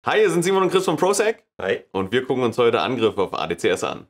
Hi, hier sind Simon und Chris von ProSec. Hi. Und wir gucken uns heute Angriffe auf ADCS an.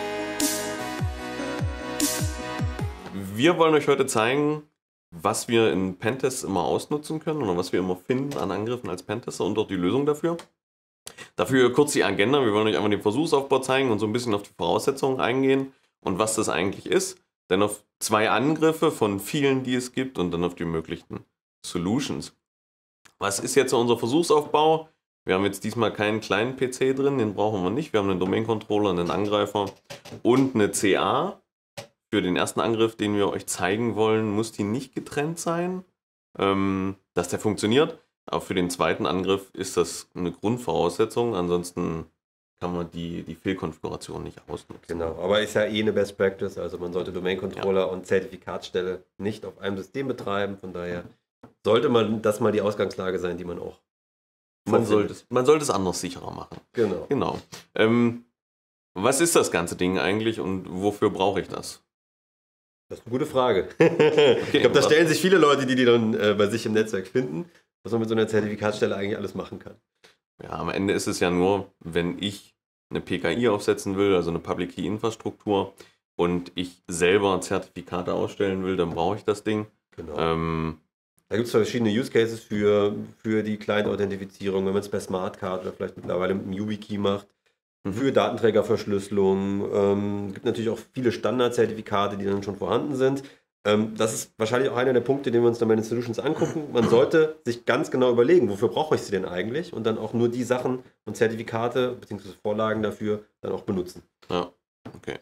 Wir wollen euch heute zeigen, was wir in Pentests immer ausnutzen können oder was wir immer finden an Angriffen als Pentester und auch die Lösung dafür. Dafür kurz die Agenda. Wir wollen euch einmal den Versuchsaufbau zeigen und so ein bisschen auf die Voraussetzungen eingehen und was das eigentlich ist. Dann auf 2 Angriffe von vielen, die es gibt, und dann auf die möglichen Solutions. Was ist jetzt unser Versuchsaufbau? Wir haben jetzt diesmal keinen kleinen PC drin, den brauchen wir nicht. Wir haben einen Domain-Controller, einen Angreifer und eine CA. Für den ersten Angriff, den wir euch zeigen wollen, muss die nicht getrennt sein, dass der funktioniert. Aber für den zweiten Angriff ist das eine Grundvoraussetzung, ansonsten kann man die Fehlkonfiguration nicht ausnutzen. Genau, aber ist ja eh eine Best Practice, also man sollte Domain-Controller und Zertifikatsstelle nicht auf einem System betreiben, von daher sollte das mal die Ausgangslage sein, die man auch Man sollte es anders sicherer machen. Genau. Was ist das ganze Ding eigentlich und wofür brauche ich das? Das ist eine gute Frage. Ich glaube, da stellen sich viele Leute, die dann bei sich im Netzwerk finden, was man mit so einer Zertifikatsstelle eigentlich alles machen kann. Ja, am Ende ist es ja nur, wenn ich eine PKI aufsetzen will, also eine Public Key Infrastruktur, und ich selber Zertifikate ausstellen will, dann brauche ich das Ding. Genau. Da gibt es verschiedene Use Cases für die Client-Authentifizierung, wenn man es per Smartcard oder vielleicht mittlerweile mit einem YubiKey macht. Für Datenträgerverschlüsselung. Gibt natürlich auch viele Standardzertifikate, die dann schon vorhanden sind. Das ist wahrscheinlich auch einer der Punkte, den wir uns dann bei den Solutions angucken. Man sollte sich ganz genau überlegen, wofür brauche ich sie denn eigentlich, und dann auch nur die Sachen und Zertifikate bzw. Vorlagen dafür dann auch benutzen. Ja, okay.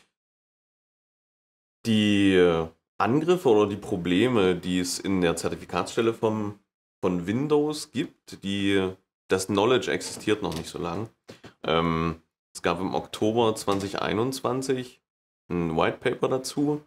Die Angriffe oder die Probleme, die es in der Zertifikatsstelle von Windows gibt, das Knowledge existiert noch nicht so lang. Es gab im Oktober 2021 ein White Paper dazu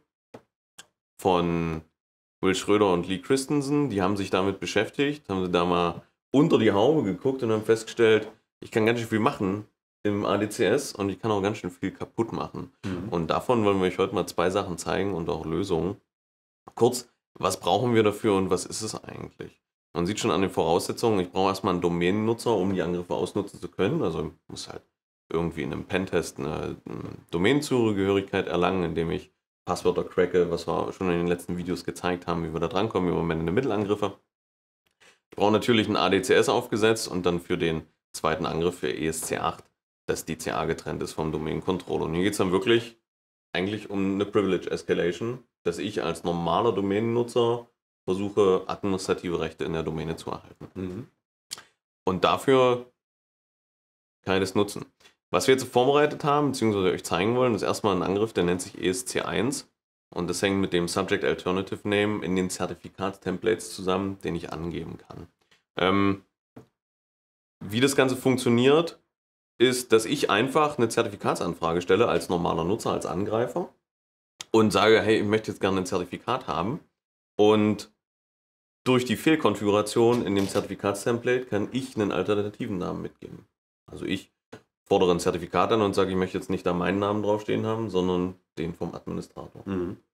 von Will Schröder und Lee Christensen. Die haben sich damit beschäftigt, haben sie da mal unter die Haube geguckt und haben festgestellt, ich kann ganz schön viel machen im ADCS und ich kann auch ganz schön viel kaputt machen. Und davon wollen wir euch heute mal 2 Sachen zeigen und auch Lösungen. Kurz, was brauchen wir dafür und was ist es eigentlich? Man sieht schon an den Voraussetzungen, ich brauche erstmal einen Domänennutzer, um die Angriffe ausnutzen zu können. Also ich muss halt irgendwie in einem Pentest eine Domänenzugehörigkeit erlangen, indem ich Passwörter cracke, was wir schon in den letzten Videos gezeigt haben, wie wir da drankommen, im Moment in den Mittelangriffe. Ich brauche natürlich ein ADCS aufgesetzt und dann für den zweiten Angriff für ESC8, dass die CA getrennt ist vom Domain-Controller. Und hier geht es dann wirklich eigentlich um eine Privilege Escalation, dass ich als normaler Domänennutzer versuche, administrative Rechte in der Domäne zu erhalten. Und dafür kann ich das nutzen. Was wir jetzt vorbereitet haben, beziehungsweise euch zeigen wollen, ist erstmal ein Angriff, der nennt sich ESC1. Und das hängt mit dem Subject Alternative Name in den Zertifikatstemplates zusammen, den ich angeben kann. Wie das Ganze funktioniert, ist, dass ich einfach eine Zertifikatsanfrage stelle als normaler Nutzer, als Angreifer und sage, hey, ich möchte jetzt gerne ein Zertifikat haben. Und durch die Fehlkonfiguration in dem Zertifikatstemplate kann ich einen alternativen Namen mitgeben. Also ich fordere ein Zertifikat an und sage, ich möchte jetzt nicht da meinen Namen draufstehen haben, sondern den vom Administrator.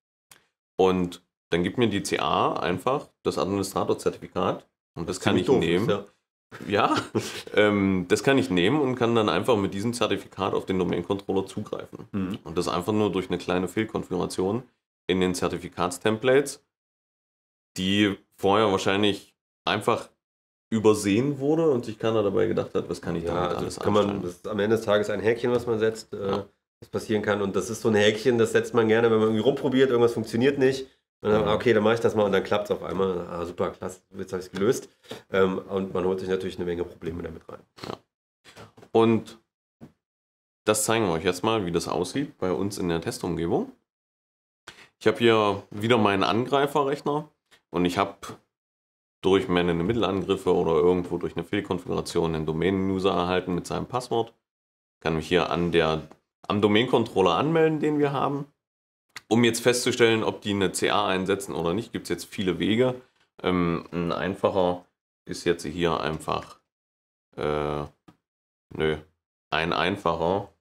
Und dann gibt mir die CA einfach das Administrator-Zertifikat und das kann ich nehmen. Ja, das kann ich nehmen und kann dann einfach mit diesem Zertifikat auf den Domain-Controller zugreifen. Und das einfach nur durch eine kleine Fehlkonfiguration in den Zertifikatstemplates, die vorher wahrscheinlich einfach übersehen wurde und sich keiner dabei gedacht hat, was kann ich damit alles anstellen. Das ist am Ende des Tages ein Häkchen, was man setzt, was passieren kann. Und das ist so ein Häkchen, das setzt man gerne, wenn man irgendwie rumprobiert, irgendwas funktioniert nicht. Und dann, okay, dann mache ich das mal und dann klappt es auf einmal. Super, klasse, jetzt habe ich es gelöst. Und man holt sich natürlich eine Menge Probleme damit rein. Ja. Und das zeigen wir euch jetzt mal, wie das aussieht bei uns in der Testumgebung. Ich habe hier wieder meinen Angreiferrechner und ich habe durch meine Mittelangriffe oder irgendwo durch eine Fehlkonfiguration einen Domain-User erhalten mit seinem Passwort. Kann mich hier am Domain-Controller anmelden, den wir haben. Um jetzt festzustellen, ob die eine CA einsetzen oder nicht, gibt es jetzt viele Wege. Ein einfacher ist jetzt hier einfach, ein einfacher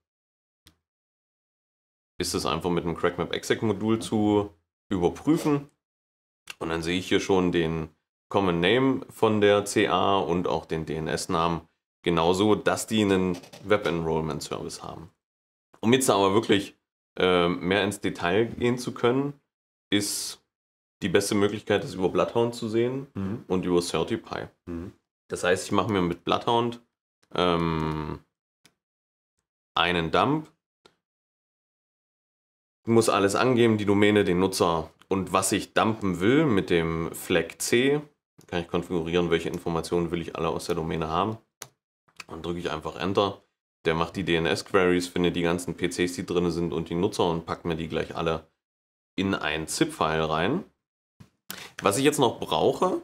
ist es einfach mit einem CrackMap-Exec-Modul zu überprüfen. Und dann sehe ich hier schon den Common Name von der CA und auch den DNS-Namen. genauso, dass die einen Web-Enrollment-Service haben. Um jetzt aber wirklich mehr ins Detail gehen zu können, ist die beste Möglichkeit, das über Bloodhound zu sehen und über Certify. Das heißt, ich mache mir mit Bloodhound einen Dump, muss alles angeben, die Domäne, den Nutzer und was ich dumpen will mit dem Flag C. Kann ich konfigurieren, welche Informationen will ich alle aus der Domäne haben. Und drücke ich einfach Enter. Der macht die DNS-Queries, findet die ganzen PCs, die drin sind und die Nutzer und packt mir die gleich alle in ein ZIP-File rein. Was ich jetzt noch brauche,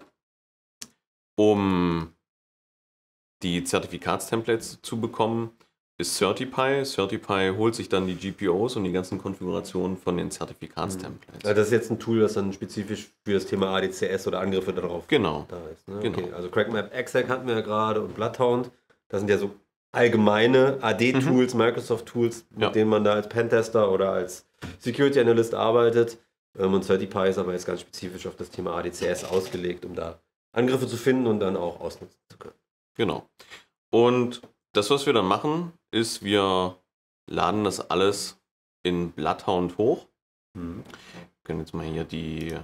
um die Zertifikatstemplates zu bekommen, ist Certify. Certify holt sich dann die GPOs und die ganzen Konfigurationen von den Zertifikatstemplates. Also das ist jetzt ein Tool, das dann spezifisch für das Thema ADCS oder Angriffe darauf da ist. Ne? Genau. Okay. Also CrackMap hatten wir ja gerade und Bloodhound. Das sind ja so allgemeine AD-Tools, Microsoft-Tools, mit denen man da als Pentester oder als Security Analyst arbeitet. Und Certify ist aber jetzt ganz spezifisch auf das Thema ADCS ausgelegt, um da Angriffe zu finden und dann auch ausnutzen zu können. Genau. Und das, was wir dann machen, ist, wir laden das alles in Bloodhound hoch. Wir können jetzt mal hier die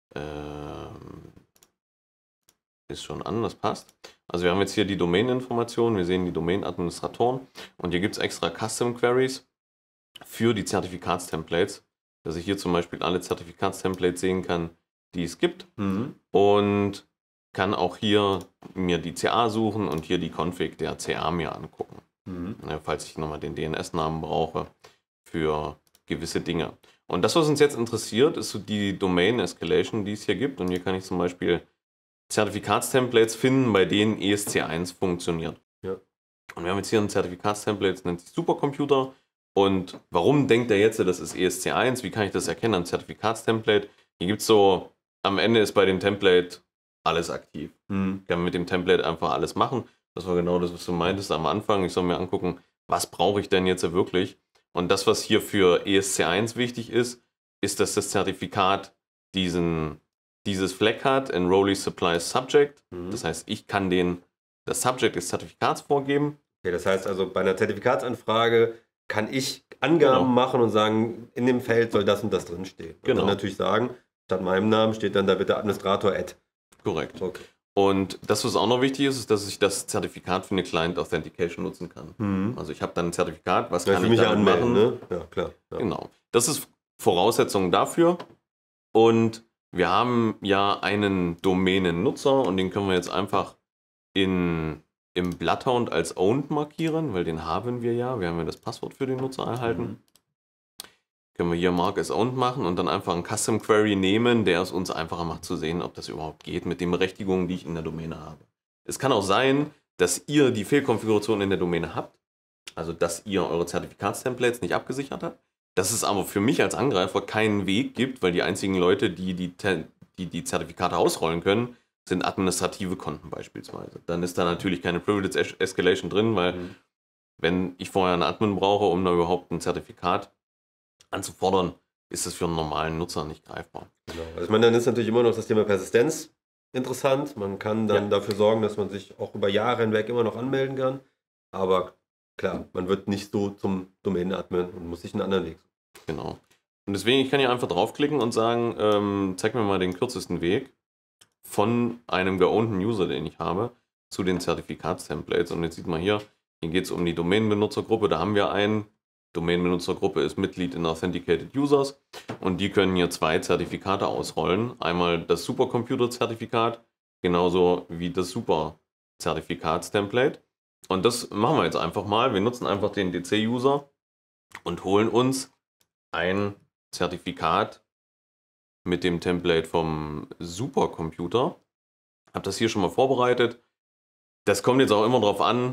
ist schon an, das passt. Also wir haben jetzt hier die Domain-Informationen, wir sehen die Domain-Administratoren und hier gibt es extra Custom-Queries für die Zertifikatstemplates, dass ich hier zum Beispiel alle Zertifikatstemplates sehen kann, die es gibt und kann auch hier mir die CA suchen und hier die Config der CA mir angucken, falls ich nochmal den DNS-Namen brauche für gewisse Dinge. Und das, was uns jetzt interessiert, ist so die Domain-Escalation, die es hier gibt. Und hier kann ich zum Beispiel Zertifikatstemplates finden, bei denen ESC1 funktioniert. Ja. Und wir haben jetzt hier ein Zertifikatstemplate, das nennt sich Supercomputer. Und warum denkt er jetzt, das ist ESC1? Wie kann ich das erkennen am Zertifikatstemplate? Hier gibt es so, am Ende ist bei dem Template alles aktiv. Ich kann mit dem Template einfach alles machen. Das war genau das, was du meintest am Anfang. Ich soll mir angucken, was brauche ich denn jetzt wirklich? Und das, was hier für ESC1 wichtig ist, ist, dass das Zertifikat dieses Flag hat, Enrollee Supplies Subject. Das heißt, ich kann das Subject des Zertifikats vorgeben. Okay, das heißt also, bei einer Zertifikatsanfrage kann ich Angaben machen und sagen, in dem Feld soll das und das drinstehen. Und dann natürlich sagen, statt meinem Namen steht dann da bitte Administrator @ Korrekt. Okay. Und das, was auch noch wichtig ist, ist, dass ich das Zertifikat für eine Client Authentication nutzen kann. Also ich habe dann ein Zertifikat, was kann ich damit machen? Ne? Ja, klar. Ja. Genau. Das ist Voraussetzung dafür. Und wir haben ja einen Domänennutzer und den können wir jetzt einfach im Bloodhound als owned markieren, weil den haben wir ja. Wir haben ja das Passwort für den Nutzer erhalten. Können wir hier Mark as owned machen und dann einfach einen Custom Query nehmen, der es uns einfacher macht zu sehen, ob das überhaupt geht mit den Berechtigungen, die ich in der Domäne habe. Es kann auch sein, dass ihr die Fehlkonfiguration in der Domäne habt, also dass ihr eure Zertifikatstemplates nicht abgesichert habt, dass es aber für mich als Angreifer keinen Weg gibt, weil die einzigen Leute, die Zertifikate ausrollen können, sind administrative Konten beispielsweise. Dann ist da natürlich keine Privilege Escalation drin, weil wenn ich vorher einen Admin brauche, um da überhaupt ein Zertifikat anzufordern, ist das für einen normalen Nutzer nicht greifbar. Genau. Also ich meine, dann ist natürlich immer noch das Thema Persistenz interessant. Man kann dann dafür sorgen, dass man sich auch über Jahre hinweg immer noch anmelden kann. Aber klar, man wird nicht so zum Domain-Admin und muss sich einen anderen Weg suchen. Genau. Und deswegen, ich kann hier einfach draufklicken und sagen, zeig mir mal den kürzesten Weg von einem geownten User, den ich habe, zu den Zertifikatstemplates. Und jetzt sieht man hier geht es um die Domain-Benutzergruppe. Da haben wir einen. Domain-Benutzergruppe ist Mitglied in Authenticated Users und die können hier 2 Zertifikate ausrollen. Einmal das Supercomputer-Zertifikat, genauso wie das Super-Zertifikatstemplate. Und das machen wir jetzt einfach mal. Wir nutzen einfach den DC-User und holen uns ein Zertifikat mit dem Template vom Supercomputer. Habe das hier schon mal vorbereitet. Das kommt jetzt auch immer darauf an,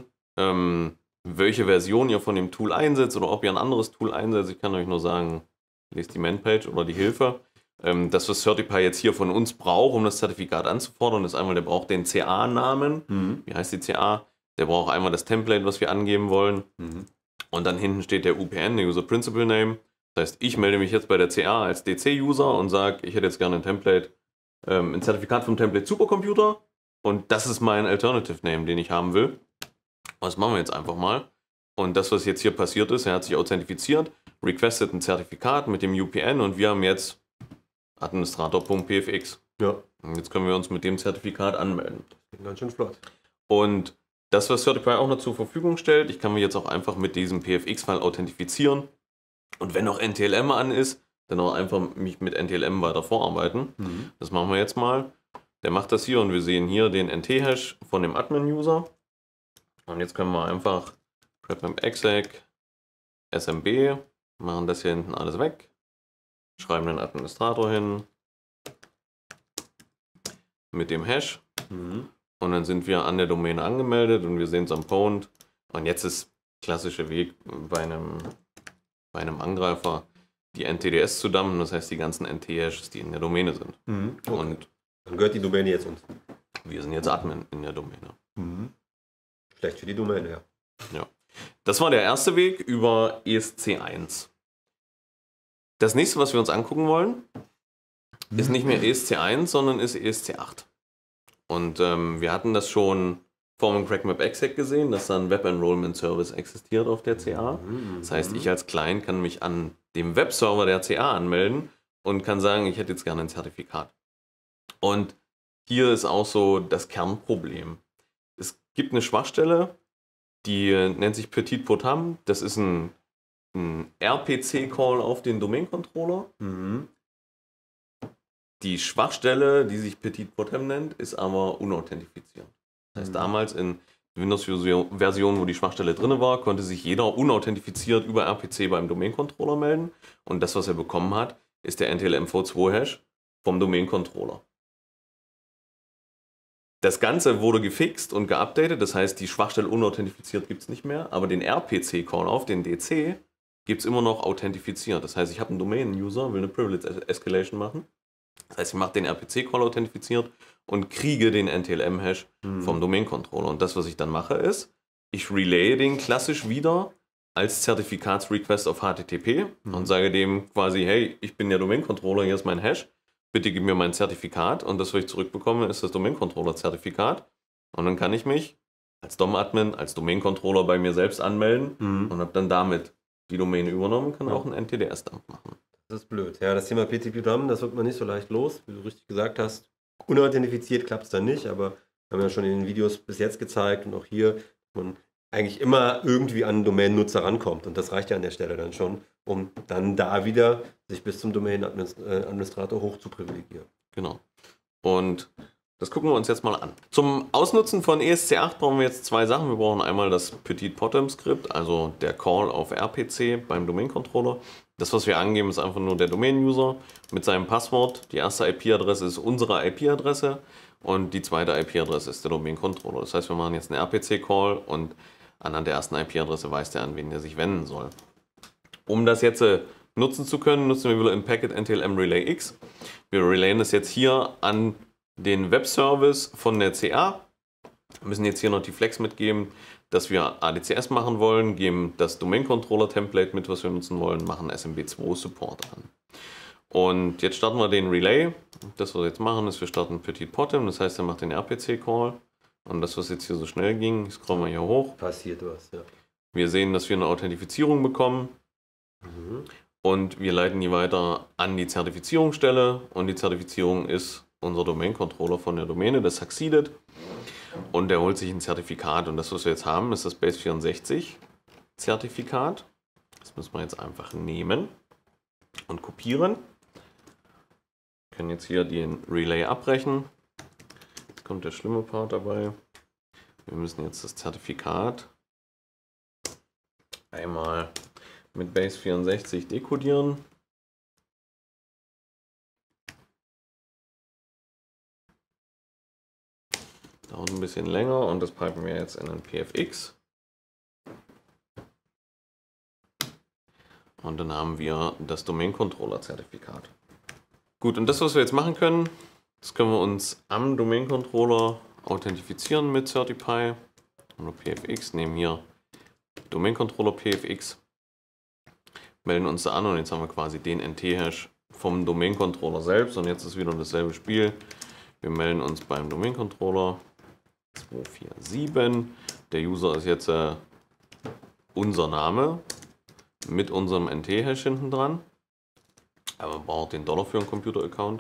welche Version ihr von dem Tool einsetzt oder ob ihr ein anderes Tool einsetzt. Ich kann euch nur sagen, lest die Man-Page oder die Hilfe. Das, was Certify jetzt hier von uns braucht, um das Zertifikat anzufordern, ist einmal, der braucht den CA-Namen. Wie heißt die CA? Der braucht einmal das Template, was wir angeben wollen. Und dann hinten steht der UPN, der User Principal Name. Das heißt, ich melde mich jetzt bei der CA als DC-User und sage, ich hätte jetzt gerne ein Template, ein Zertifikat vom Template Supercomputer. Und das ist mein Alternative Name, den ich haben will. Das machen wir jetzt einfach mal. Und das, was jetzt hier passiert ist, er hat sich authentifiziert, requested ein Zertifikat mit dem UPN und wir haben jetzt administrator.pfx. Ja. Und jetzt können wir uns mit dem Zertifikat anmelden. Ganz schön flott. Und das, was Certify auch noch zur Verfügung stellt, ich kann mich jetzt auch einfach mit diesem PFX-File authentifizieren. Und wenn noch NTLM an ist, dann auch einfach mich mit NTLM weiter vorarbeiten. Das machen wir jetzt mal. Der macht das hier und wir sehen hier den NT-Hash von dem Admin-User. Und jetzt können wir einfach grepmap-exec smb, machen das hier hinten alles weg, schreiben den Administrator hin mit dem Hash und dann sind wir an der Domäne angemeldet und wir sehen es am Pond. Und jetzt ist klassischer Weg bei einem Angreifer die NTDS zu dumpen, das heißt die ganzen NT-Hashes, die in der Domäne sind. Okay. Und dann gehört die Domäne jetzt uns. wir sind jetzt Admin in der Domäne. Schlecht für die Domäne, ja. Ja. Das war der erste Weg über ESC1. Das nächste, was wir uns angucken wollen, ist nicht mehr ESC1, sondern ist ESC8. Und wir hatten das schon vor dem CrackMap-Exec gesehen, dass da ein Web-Enrollment-Service existiert auf der CA. Das heißt, ich als Client kann mich an dem Webserver der CA anmelden und kann sagen, ich hätte jetzt gerne ein Zertifikat. Und hier ist auch so das Kernproblem. Es gibt eine Schwachstelle, die nennt sich Petit Potam. Das ist ein RPC-Call auf den Domain-Controller. Die Schwachstelle, die sich Petit Potam nennt, ist aber unauthentifiziert. Das heißt, damals in Windows-Version, wo die Schwachstelle drin war, konnte sich jeder unauthentifiziert über RPC beim Domain-Controller melden. Und das, was er bekommen hat, ist der NTLM-V2-Hash vom Domain-Controller. Das Ganze wurde gefixt und geupdatet, das heißt, die Schwachstelle unauthentifiziert gibt es nicht mehr, aber den RPC-Call auf den DC gibt es immer noch authentifiziert. Das heißt, ich habe einen Domain-User, will eine Privilege-Escalation machen. Das heißt, ich mache den RPC-Call authentifiziert und kriege den NTLM-Hash vom Domain-Controller. Und das, was ich dann mache, ist, ich relay den klassisch wieder als Zertifikatsrequest auf HTTP und sage dem quasi, hey, ich bin der Domain-Controller, hier ist mein Hash. Bitte gib mir mein Zertifikat und das, was ich zurückbekomme, ist das Domain-Controller-Zertifikat. Und dann kann ich mich als DOM-Admin, als Domain-Controller bei mir selbst anmelden und habe dann damit die Domäne übernommen und kann auch einen NTDS-Dump machen. Das ist blöd. Ja, das Thema PTP-Dump, das wird man nicht so leicht los, wie du richtig gesagt hast. Unauthentifiziert klappt es dann nicht, aber haben wir ja schon in den Videos bis jetzt gezeigt und auch hier, man eigentlich immer irgendwie an einen Domain-Nutzer rankommt. Und das reicht ja an der Stelle dann schon, um dann da wieder sich bis zum Domain-Administrator hoch zu privilegieren. Genau. Und das gucken wir uns jetzt mal an. Zum Ausnutzen von ESC8 brauchen wir jetzt zwei Sachen. Wir brauchen einmal das Petit Potam Skript, also der Call auf RPC beim Domain-Controller. Das, was wir angeben, ist einfach nur der Domain-User mit seinem Passwort. Die erste IP-Adresse ist unsere IP-Adresse und die zweite IP-Adresse ist der Domain-Controller. Das heißt, wir machen jetzt einen RPC-Call und anhand der ersten IP-Adresse weiß der, an wen der sich wenden soll. Um das jetzt nutzen zu können, nutzen wir wieder im Packet NTLM Relay X. Wir relayen das jetzt hier an den Webservice von der CA. Wir müssen jetzt hier noch die Flex mitgeben, dass wir ADCS machen wollen, geben das Domain-Controller-Template mit, was wir nutzen wollen, machen SMB2-Support an. Und jetzt starten wir den Relay. Das, was wir jetzt machen, ist, wir starten Petit Potam, das heißt, er macht den RPC-Call. Und das, was jetzt hier so schnell ging, ich scroll mal hier hoch. Passiert was, ja. Wir sehen, dass wir eine Authentifizierung bekommen. Und wir leiten die weiter an die Zertifizierungsstelle. Und die Zertifizierung ist unser Domain-Controller von der Domäne, das Succeeded. Und der holt sich ein Zertifikat. Und das, was wir jetzt haben, ist das Base64-Zertifikat. Das müssen wir jetzt einfach nehmen und kopieren. Wir können jetzt hier den Relay abbrechen. Jetzt kommt der schlimme Part dabei. Wir müssen jetzt das Zertifikat einmal mit Base64 dekodieren. Dauert ein bisschen länger und das packen wir jetzt in ein PFX. Und dann haben wir das Domain-Controller-Zertifikat. Gut, und das, was wir jetzt machen können, das können wir uns am Domain-Controller authentifizieren mit Certify. Oder PFX, nehmen hier Domain-Controller PFX, melden uns da an und jetzt haben wir quasi den NT-Hash vom Domain-Controller selbst. Und jetzt ist wieder dasselbe Spiel. Wir melden uns beim Domain-Controller 247. der User ist jetzt unser Name mit unserem NT-Hash hinten dran. Aber man braucht den Dollar für einen Computer-Account.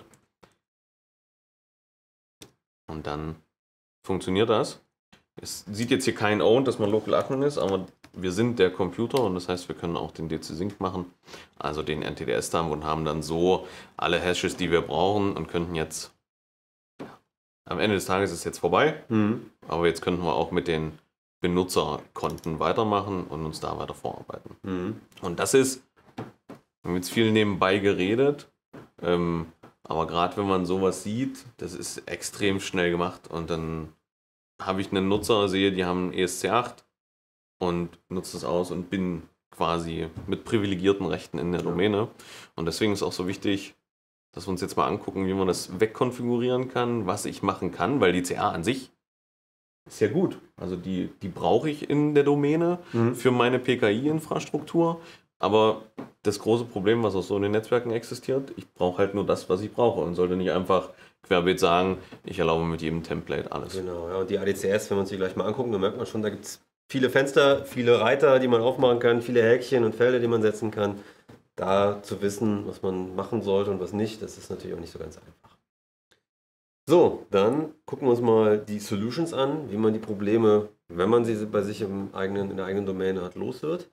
Und dann funktioniert das. Es sieht jetzt hier kein Owned, dass man Local Admin ist, aber wir sind der Computer und das heißt, wir können auch den DC-Sync machen, also den NTDS-Dump und haben dann so alle Hashes, die wir brauchen und könnten jetzt, am Ende des Tages ist es jetzt vorbei, aber jetzt könnten wir auch mit den Benutzerkonten weitermachen und uns da weiter vorarbeiten. Und das ist, wir haben jetzt viel nebenbei geredet, aber gerade wenn man sowas sieht, das ist extrem schnell gemacht und dann habe ich einen Nutzer, sehe, die haben ESC8 und nutze das aus und bin quasi mit privilegierten Rechten in der Domäne. Und deswegen ist auch so wichtig, dass wir uns jetzt mal angucken, wie man das wegkonfigurieren kann, was ich machen kann, weil die CA an sich ist ja gut. Also die brauche ich in der Domäne für meine PKI-Infrastruktur. Aber das große Problem, was auch so in den Netzwerken existiert, ich brauche halt nur das, was ich brauche und sollte nicht einfach querbeet sagen, ich erlaube mit jedem Template alles. Genau, ja, und die ADCS, wenn wir uns die gleich mal angucken, dann merkt man schon, da gibt es viele Fenster, viele Reiter, die man aufmachen kann, viele Häkchen und Felder, die man setzen kann. Da zu wissen, was man machen sollte und was nicht, das ist natürlich auch nicht so ganz einfach. So, dann gucken wir uns mal die Solutions an, wie man die Probleme, wenn man sie bei sich in der eigenen Domäne hat, los wird.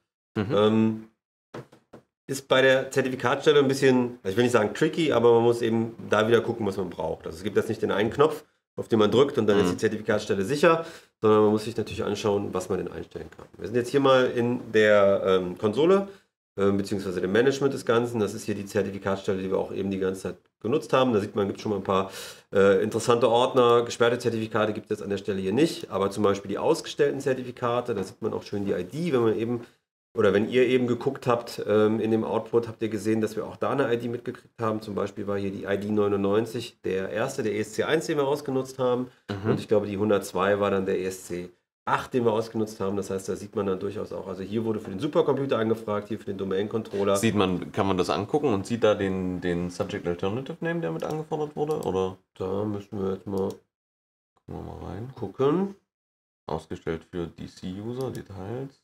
Ist bei der Zertifikatstelle ein bisschen, ich will nicht sagen tricky, aber man muss eben da wieder gucken, was man braucht. Also es gibt jetzt nicht den einen Knopf, auf den man drückt und dann ist die Zertifikatstelle sicher, sondern man muss sich natürlich anschauen, was man denn einstellen kann. Wir sind jetzt hier mal in der Konsole, beziehungsweise dem Management des Ganzen. Das ist hier die Zertifikatstelle, die wir auch eben die ganze Zeit genutzt haben. Da sieht man, gibt schon mal ein paar interessante Ordner. Gesperrte Zertifikate gibt es jetzt an der Stelle hier nicht, aber zum Beispiel die ausgestellten Zertifikate, da sieht man auch schön die ID, wenn man eben oder wenn ihr eben geguckt habt in dem Output, habt ihr gesehen, dass wir auch da eine ID mitgekriegt haben. Zum Beispiel war hier die ID 99 der erste, der ESC1, den wir ausgenutzt haben. Und ich glaube, die 102 war dann der ESC8, den wir ausgenutzt haben. Das heißt, da sieht man dann durchaus auch, also hier wurde für den Supercomputer angefragt, hier für den Domain-Controller. Kann man das angucken und sieht da den Subject Alternative Name, der mit angefordert wurde? Oder? Da müssen wir jetzt mal, rein gucken. Ausgestellt für DC-User, Details.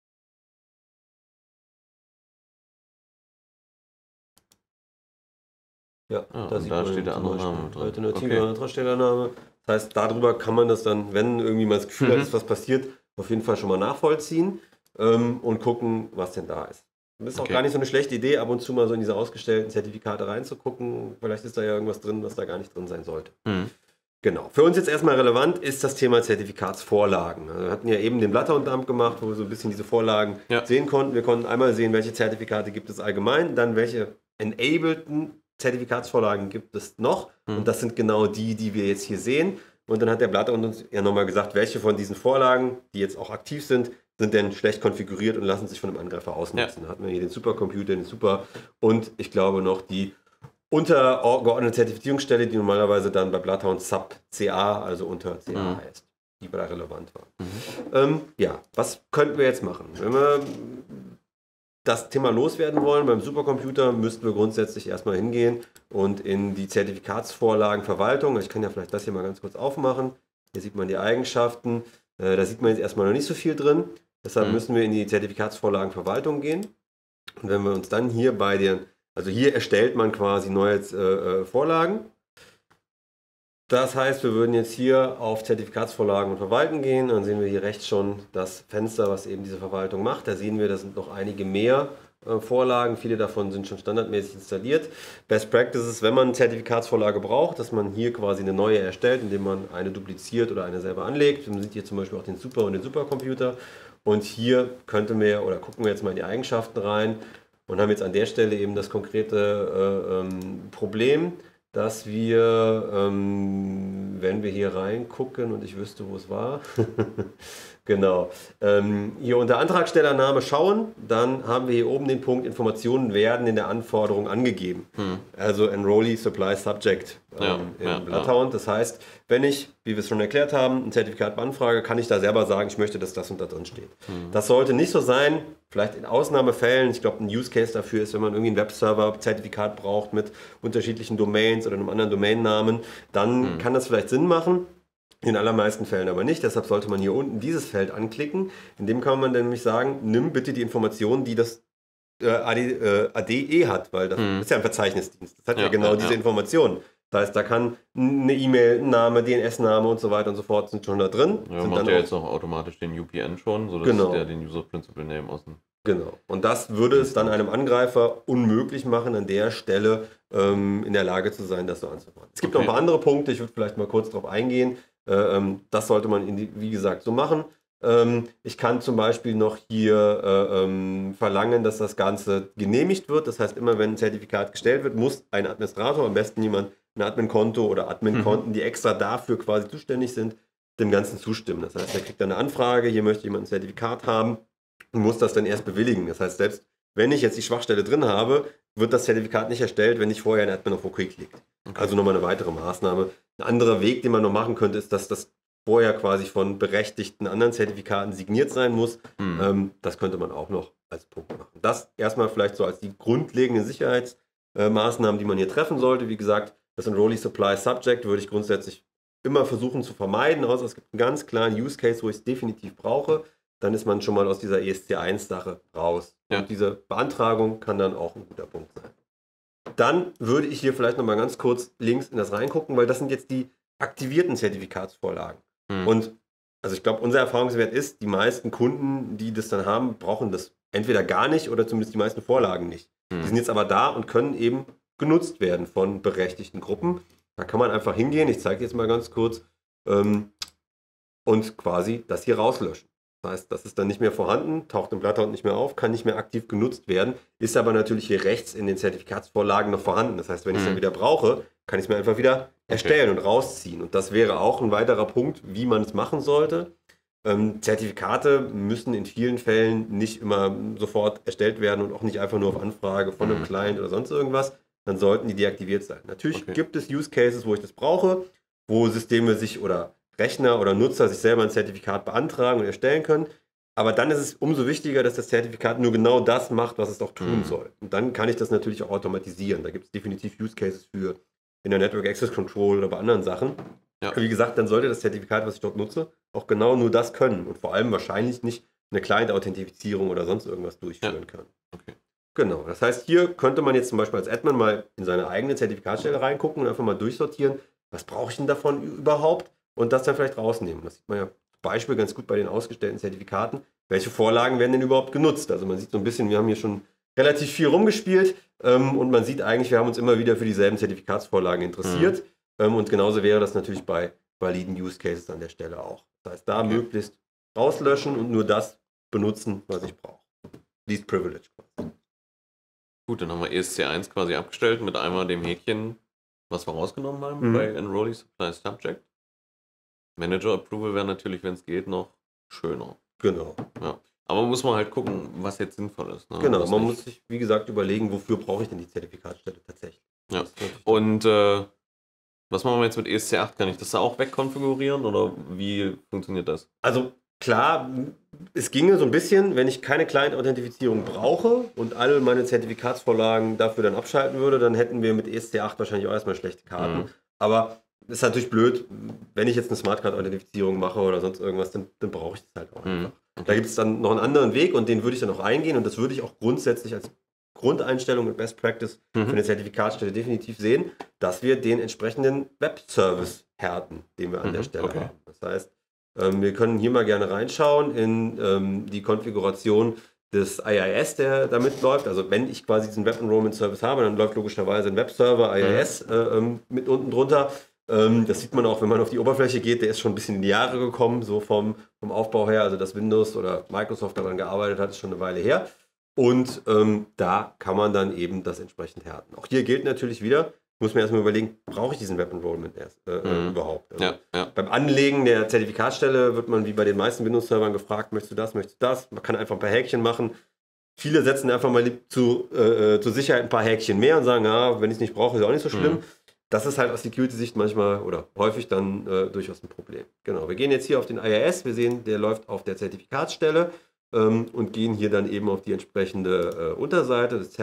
Ja, da sieht da man steht der andere Name drin. Alternative Antragstellername. Das heißt, darüber kann man das dann, wenn irgendwie mal das Gefühl hat, dass was passiert, auf jeden Fall schon mal nachvollziehen und gucken, was denn da ist. Das ist auch gar nicht so eine schlechte Idee, ab und zu mal so in diese ausgestellten Zertifikate reinzugucken. Vielleicht ist da ja irgendwas drin, was da gar nicht drin sein sollte. Genau. Für uns jetzt erstmal relevant ist das Thema Zertifikatsvorlagen. Also wir hatten ja eben den Bloodhound-Dump gemacht, wo wir so ein bisschen diese Vorlagen sehen konnten. Wir konnten einmal sehen, welche Zertifikate gibt es allgemein, dann welche enableden Zertifikatsvorlagen gibt es noch. Und das sind genau die wir jetzt hier sehen. Und dann hat der Bloodhound uns ja nochmal gesagt, welche von diesen Vorlagen, die jetzt auch aktiv sind denn schlecht konfiguriert und lassen sich von einem Angreifer ausnutzen. Da hatten wir hier den Supercomputer, den Super und ich glaube noch die untergeordnete Zertifizierungsstelle, die normalerweise dann bei Bloodhound Sub CA, also unter CA heißt, die da relevant war. Ja, was könnten wir jetzt machen? Wenn wir das Thema loswerden wollen beim Supercomputer, müssten wir grundsätzlich erstmal hingehen und in die Zertifikatsvorlagenverwaltung, ich kann ja vielleicht das hier mal ganz kurz aufmachen, hier sieht man die Eigenschaften, da sieht man jetzt erstmal noch nicht so viel drin, deshalb müssen wir in die Zertifikatsvorlagenverwaltung gehen und wenn wir uns dann hier bei den, also hier erstellt man quasi neue Vorlagen. Das heißt, wir würden jetzt hier auf Zertifikatsvorlagen und Verwalten gehen. Dann sehen wir hier rechts schon das Fenster, was eben diese Verwaltung macht. Da sehen wir, da sind noch einige mehr Vorlagen. Viele davon sind schon standardmäßig installiert. Best Practice ist, wenn man eine Zertifikatsvorlage braucht, dass man hier quasi eine neue erstellt, indem man eine dupliziert oder eine selber anlegt. Man sieht hier zum Beispiel auch den Super und den Supercomputer. Und hier gucken wir jetzt mal in die Eigenschaften rein und haben jetzt an der Stelle eben das konkrete Problem, dass wir, wenn wir hier reingucken und ich wüsste, wo es war, genau, hier unter Antragstellername schauen, dann haben wir hier oben den Punkt Informationen werden in der Anforderung angegeben. Also Enrollee Supply Subject im Bloodhound. Das heißt, wenn ich, wie wir es schon erklärt haben, ein Zertifikat beanfrage, kann ich da selber sagen, ich möchte, dass das und da drin steht. Das sollte nicht so sein, vielleicht in Ausnahmefällen. Ich glaube, ein Use Case dafür ist, wenn man irgendwie ein Webserver-Zertifikat braucht mit unterschiedlichen Domains oder einem anderen Domainnamen, dann kann das vielleicht Sinn machen. In den allermeisten Fällen aber nicht, deshalb sollte man hier unten dieses Feld anklicken. In dem kann man dann nämlich sagen, nimm bitte die Informationen, die das ADE hat, weil das ist ja ein Verzeichnisdienst. Das hat ja genau diese Informationen. Das heißt, da kann eine E-Mail, ein Name, DNS-Name und so weiter und so fort sind schon da drin. Ja, sind macht dann ja jetzt auch automatisch den UPN schon, sodass der den User Principal Name aus dem... Genau. Und das würde es dann einem Angreifer unmöglich machen, an der Stelle in der Lage zu sein, das so anzufangen. Es gibt noch ein paar andere Punkte, ich würde vielleicht mal kurz darauf eingehen. Das sollte man, wie gesagt, so machen. Ich kann zum Beispiel noch hier verlangen, dass das Ganze genehmigt wird. Das heißt, immer wenn ein Zertifikat gestellt wird, muss ein Administrator, am besten jemand, ein Admin-Konto oder Admin-Konten, die extra dafür quasi zuständig sind, dem Ganzen zustimmen. Das heißt, er kriegt dann eine Anfrage, hier möchte jemand ein Zertifikat haben und muss das dann erst bewilligen. Das heißt, selbst wenn ich jetzt die Schwachstelle drin habe, wird das Zertifikat nicht erstellt, wenn nicht vorher ein Admin auf OK klickt. Okay. Also nochmal eine weitere Maßnahme. Ein anderer Weg, den man noch machen könnte, ist, dass das vorher quasi von berechtigten anderen Zertifikaten signiert sein muss. Das könnte man auch noch als Punkt machen. Das erstmal vielleicht so als die grundlegenden Sicherheitsmaßnahmen, die man hier treffen sollte. Wie gesagt, das Enrollee Supply Subject würde ich grundsätzlich immer versuchen zu vermeiden, außer es gibt einen ganz klaren Use Case, wo ich es definitiv brauche. Dann ist man schon mal aus dieser ESC1-Sache raus. Ja. Und diese Beantragung kann dann auch ein guter Punkt sein. Dann würde ich hier vielleicht nochmal ganz kurz links in das reingucken, weil das sind jetzt die aktivierten Zertifikatsvorlagen. Und also ich glaube, unser Erfahrungswert ist, die meisten Kunden, die das dann haben, brauchen das entweder gar nicht oder zumindest die meisten Vorlagen nicht. Die sind jetzt aber da und können eben genutzt werden von berechtigten Gruppen. Da kann man einfach hingehen, ich zeige jetzt mal ganz kurz, und quasi das hier rauslöschen. Das heißt, das ist dann nicht mehr vorhanden, taucht im Bloodhound nicht mehr auf, kann nicht mehr aktiv genutzt werden, ist aber natürlich hier rechts in den Zertifikatsvorlagen noch vorhanden. Das heißt, wenn ich es dann wieder brauche, kann ich es mir einfach wieder erstellen und rausziehen. Und das wäre auch ein weiterer Punkt, wie man es machen sollte. Zertifikate müssen in vielen Fällen nicht immer sofort erstellt werden und auch nicht einfach nur auf Anfrage von einem Client oder sonst irgendwas. Dann sollten die deaktiviert sein. Natürlich gibt es Use Cases, wo ich das brauche, wo Systeme sich oder Rechner oder Nutzer sich selber ein Zertifikat beantragen und erstellen können. Aber dann ist es umso wichtiger, dass das Zertifikat nur genau das macht, was es auch tun soll. Und dann kann ich das natürlich auch automatisieren. Da gibt es definitiv Use Cases für in der Network Access Control oder bei anderen Sachen. Ja. Wie gesagt, dann sollte das Zertifikat, was ich dort nutze, auch genau nur das können. Und vor allem wahrscheinlich nicht eine Client-Authentifizierung oder sonst irgendwas durchführen können. Okay. Genau. Das heißt, hier könnte man jetzt zum Beispiel als Admin mal in seine eigene Zertifikatstelle reingucken und einfach mal durchsortieren, was brauche ich denn davon überhaupt? Und das dann vielleicht rausnehmen. Das sieht man ja zum Beispiel ganz gut bei den ausgestellten Zertifikaten. Welche Vorlagen werden denn überhaupt genutzt? Also man sieht so ein bisschen, wir haben hier schon relativ viel rumgespielt und man sieht eigentlich, wir haben uns immer wieder für dieselben Zertifikatsvorlagen interessiert. Und genauso wäre das natürlich bei validen Use Cases an der Stelle auch. Das heißt, da möglichst rauslöschen und nur das benutzen, was ich brauche. Least Privilege quasi. Gut, dann haben wir ESC1 quasi abgestellt mit einmal dem Häkchen, was wir rausgenommen haben bei Enrollee Supply Subject. Manager Approval wäre natürlich, wenn es geht, noch schöner. Genau. Ja. Aber muss man halt gucken, was jetzt sinnvoll ist. Ne? Genau, man muss sich, wie gesagt, überlegen, wofür brauche ich denn die Zertifikatstelle tatsächlich. Ja. Und was machen wir jetzt mit ESC8? Kann ich das da auch wegkonfigurieren oder wie funktioniert das? Also klar, es ginge so ein bisschen, wenn ich keine Client-Authentifizierung brauche und alle meine Zertifikatsvorlagen dafür dann abschalten würde, dann hätten wir mit ESC8 wahrscheinlich auch erstmal schlechte Karten. Aber ist natürlich blöd, wenn ich jetzt eine Smartcard-Authentifizierung mache oder sonst irgendwas, dann brauche ich das halt auch einfach. Okay. Da gibt es dann noch einen anderen Weg und den würde ich dann auch eingehen und das würde ich auch grundsätzlich als Grundeinstellung und Best Practice für eine Zertifikatstelle definitiv sehen, dass wir den entsprechenden Web-Service härten, den wir an der Stelle haben. Das heißt, wir können hier mal gerne reinschauen in die Konfiguration des IIS, der damit läuft. Also wenn ich quasi diesen Web Enrollment Service habe, dann läuft logischerweise ein Webserver IIS mit unten drunter. Das sieht man auch, wenn man auf die Oberfläche geht, der ist schon ein bisschen in die Jahre gekommen, so vom Aufbau her. Also dass Windows oder Microsoft daran gearbeitet hat, ist schon eine Weile her. Und da kann man dann eben das entsprechend härten. Auch hier gilt natürlich wieder, muss man erstmal überlegen, brauche ich diesen Web Enrollment erst überhaupt? Also beim Anlegen der Zertifikatstelle wird man wie bei den meisten Windows-Servern gefragt, möchtest du das, möchtest du das? Man kann einfach ein paar Häkchen machen. Viele setzen einfach mal zur Sicherheit ein paar Häkchen mehr und sagen, wenn ich es nicht brauche, ist auch nicht so schlimm. Das ist halt aus Security-Sicht manchmal oder häufig dann durchaus ein Problem. Genau, wir gehen jetzt hier auf den IIS, wir sehen, der läuft auf der Zertifikatsstelle und gehen hier dann eben auf die entsprechende Unterseite des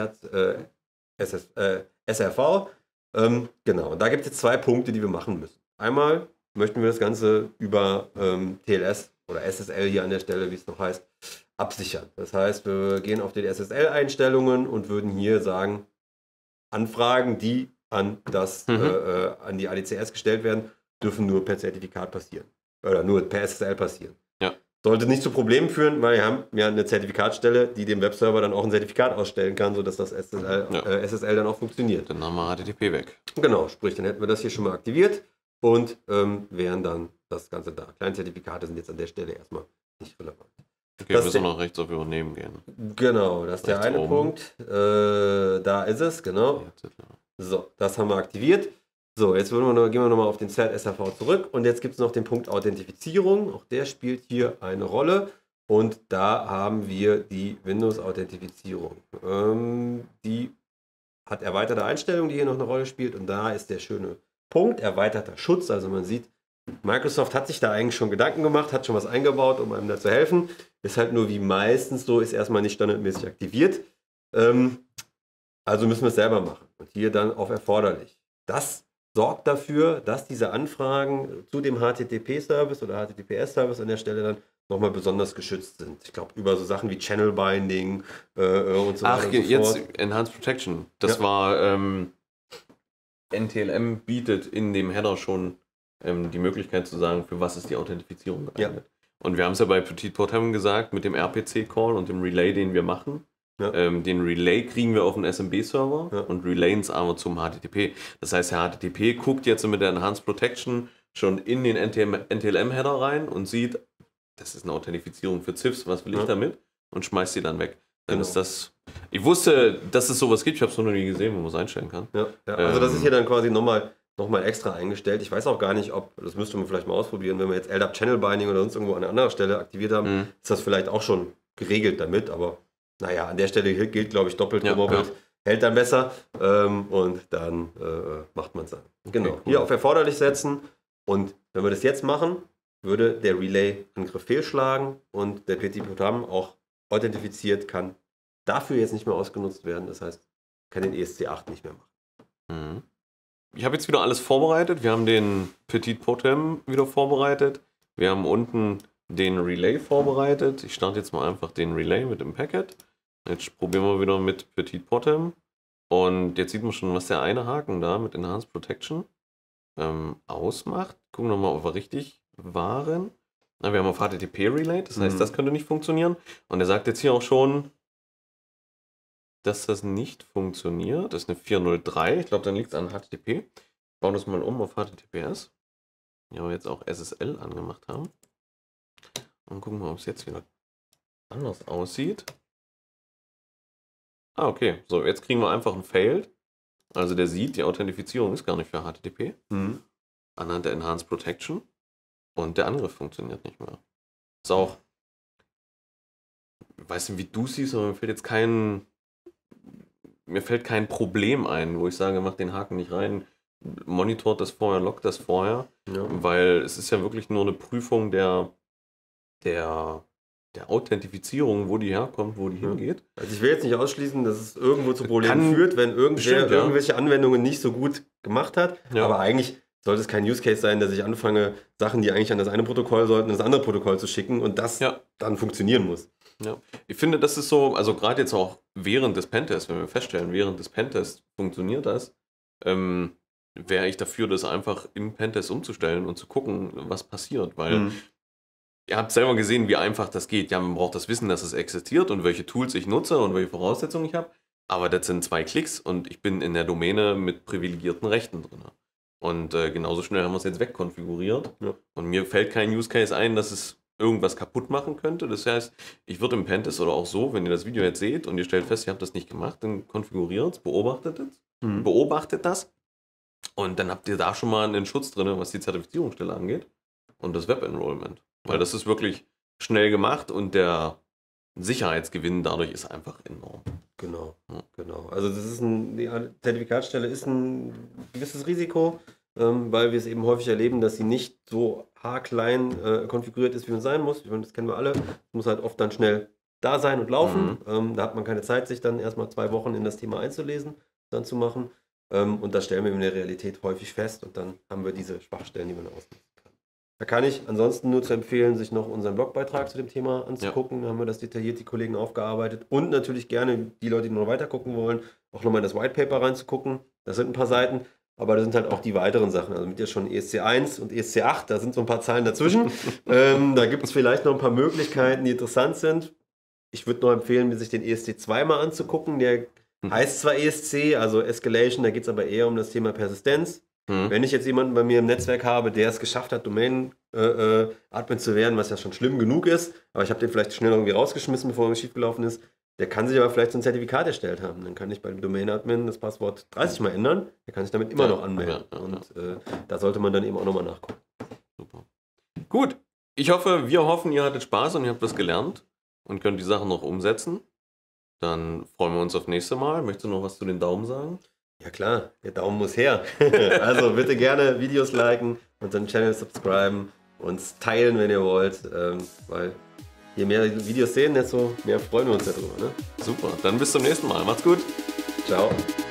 SRV. Genau, und da gibt es jetzt zwei Punkte, die wir machen müssen. Einmal möchten wir das Ganze über TLS oder SSL hier an der Stelle, wie es noch heißt, absichern. Das heißt, wir gehen auf die SSL-Einstellungen und würden hier sagen, Anfragen, die an die ADCS gestellt werden, dürfen nur per Zertifikat passieren. Oder nur per SSL passieren. Ja. Sollte nicht zu Problemen führen, weil wir haben ja eine Zertifikatstelle, die dem Webserver dann auch ein Zertifikat ausstellen kann, sodass das SSL dann auch funktioniert. Dann haben wir HTTP weg. Genau, sprich, dann hätten wir das hier schon mal aktiviert und wären dann das Ganze da. Kleinzertifikate sind jetzt an der Stelle erstmal nicht relevant. Okay, wir müssen noch rechts auf Übernehmen gehen. Genau, das ist der eine Punkt. Da ist es, genau. So, das haben wir aktiviert. So, jetzt gehen wir nochmal auf den ZSRV zurück und jetzt gibt es noch den Punkt Authentifizierung. Auch der spielt hier eine Rolle und da haben wir die Windows-Authentifizierung. Die hat erweiterte Einstellungen, die hier noch eine Rolle spielt und da ist der schöne Punkt, erweiterter Schutz. Also man sieht, Microsoft hat sich da eigentlich schon Gedanken gemacht, hat schon was eingebaut, um einem da zu helfen. Ist halt nur wie meistens so, ist erstmal nicht standardmäßig aktiviert. Also müssen wir es selber machen und hier dann auf erforderlich. Das sorgt dafür, dass diese Anfragen zu dem HTTP-Service oder HTTPS-Service an der Stelle dann nochmal besonders geschützt sind. Ich glaube, über so Sachen wie Channel Binding und so weiter und so jetzt fort. Enhanced Protection. Das war NTLM bietet in dem Header schon die Möglichkeit zu sagen, für was ist die Authentifizierung geeignet. Ja. Und wir haben es ja bei Petit Potem gesagt, mit dem RPC-Call und dem Relay, den wir machen. Ja. Den Relay kriegen wir auf den SMB-Server und relayen es aber zum HTTP. Das heißt, der HTTP guckt jetzt mit der Enhanced Protection schon in den NTLM-Header rein und sieht, das ist eine Authentifizierung für CIFS, was will ich damit? Und schmeißt sie dann weg. Dann ist das. Ich wusste, dass es sowas gibt, ich habe es noch nie gesehen, wo man es einstellen kann. Ja. Also das ist hier dann quasi nochmal extra eingestellt. Ich weiß auch gar nicht, ob, das müsste man vielleicht mal ausprobieren, wenn wir jetzt LDAP Channel Binding oder sonst irgendwo an einer anderen Stelle aktiviert haben, ist das vielleicht auch schon geregelt damit, aber naja, an der Stelle gilt, glaube ich, doppelt gemoppelt. Hält dann besser und dann macht man es dann. Genau, cool. Hier auf erforderlich setzen und wenn wir das jetzt machen, würde der Relay-Angriff fehlschlagen und der Petit Potem auch authentifiziert kann dafür jetzt nicht mehr ausgenutzt werden. Das heißt, kann den ESC8 nicht mehr machen. Ich habe jetzt wieder alles vorbereitet. Wir haben den Petit Potem wieder vorbereitet. Wir haben unten den Relay vorbereitet. Ich starte jetzt mal einfach den Relay mit dem Packet. Jetzt probieren wir wieder mit Petit Potem. Und jetzt sieht man schon, was der eine Haken da mit Enhanced Protection ausmacht. Gucken wir mal, ob wir richtig waren. Na, wir haben auf HTTP Relay, das heißt, das könnte nicht funktionieren. Und er sagt jetzt hier auch schon, dass das nicht funktioniert. Das ist eine 403. Ich glaube, dann liegt es an HTTP. Bauen das mal um auf HTTPS. Ja, wir jetzt auch SSL angemacht haben. Und gucken mal, ob es jetzt wieder anders aussieht. Ah, okay. So, jetzt kriegen wir einfach ein Failed. Also der sieht, die Authentifizierung ist gar nicht für HTTP. Anhand der Enhanced Protection. Und der Angriff funktioniert nicht mehr. Ist auch, ich weiß nicht, wie du siehst, aber mir fällt kein Problem ein, wo ich sage, mach den Haken nicht rein, monitort das vorher, loggt das vorher. Ja. Weil es ist ja wirklich nur eine Prüfung der Authentifizierung, wo die herkommt, wo die hingeht. Also ich will jetzt nicht ausschließen, dass es irgendwo zu Problemen führt, wenn irgendwer irgendwelche Anwendungen nicht so gut gemacht hat. Ja. Aber eigentlich sollte es kein Use Case sein, dass ich anfange, Sachen, die eigentlich an das eine Protokoll sollten, das andere Protokoll zu schicken und das dann funktionieren muss. Ja. Ich finde, das ist so, also gerade jetzt auch während des Pentests, wenn wir feststellen, während des Pentests funktioniert das, wäre ich dafür, das einfach im Pentest umzustellen und zu gucken, was passiert, weil ihr habt selber gesehen, wie einfach das geht. Ja, man braucht das Wissen, dass es existiert und welche Tools ich nutze und welche Voraussetzungen ich habe, aber das sind 2 Klicks und ich bin in der Domäne mit privilegierten Rechten drin. Und genauso schnell haben wir es jetzt wegkonfiguriert. Ja. Und mir fällt kein Use Case ein, dass es irgendwas kaputt machen könnte. Das heißt, ich würde im Pentest oder auch so, wenn ihr das Video jetzt seht und ihr stellt fest, ihr habt das nicht gemacht, dann konfiguriert es, beobachtet das. Und dann habt ihr da schon mal einen Schutz drin, was die Zertifizierungsstelle angeht und das Web-Enrollment. Weil das ist wirklich schnell gemacht und der Sicherheitsgewinn dadurch ist einfach enorm. Genau. Also das ist die Zertifikatstelle ist ein gewisses Risiko, weil wir es eben häufig erleben, dass sie nicht so haarklein konfiguriert ist, wie man sein muss. Ich meine, das kennen wir alle. Es muss halt oft dann schnell da sein und laufen. Da hat man keine Zeit, sich dann erstmal 2 Wochen in das Thema einzulesen, dann zu machen. Und das stellen wir in der Realität häufig fest und dann haben wir diese Schwachstellen, die man ausnutzen kann. Da kann ich ansonsten nur zu empfehlen, sich noch unseren Blogbeitrag zu dem Thema anzugucken. Da haben wir das detailliert, die Kollegen aufgearbeitet. Und natürlich gerne die Leute, die noch weiter gucken wollen, auch nochmal in das White Paper reinzugucken. Das sind ein paar Seiten. Aber da sind halt auch die weiteren Sachen. Also mit jetzt schon ESC 1 und ESC 8, da sind so ein paar Zahlen dazwischen. Da gibt es vielleicht noch ein paar Möglichkeiten, die interessant sind. Ich würde noch empfehlen, mir sich den ESC 2 mal anzugucken. Der heißt zwar ESC, also Escalation, da geht es aber eher um das Thema Persistenz. Wenn ich jetzt jemanden bei mir im Netzwerk habe, der es geschafft hat, Domain-Admin zu werden, was ja schon schlimm genug ist, aber ich habe den vielleicht schnell irgendwie rausgeschmissen, bevor er schief gelaufen ist, der kann sich aber vielleicht so ein Zertifikat erstellt haben. Dann kann ich beim Domain-Admin das Passwort 30 Mal ändern, der kann sich damit immer noch anmelden. Und da sollte man dann eben auch nochmal nachgucken. Super. Gut, wir hoffen, ihr hattet Spaß und ihr habt was gelernt und könnt die Sachen noch umsetzen. Dann freuen wir uns auf nächste Mal. Möchtest du noch was zu den Daumen sagen? Ja klar, der Daumen muss her. Also bitte gerne Videos liken, unseren Channel subscriben, uns teilen, wenn ihr wollt, weil je mehr Videos sehen, desto mehr freuen wir uns darüber. Ne? Super, dann bis zum nächsten Mal. Macht's gut. Ciao.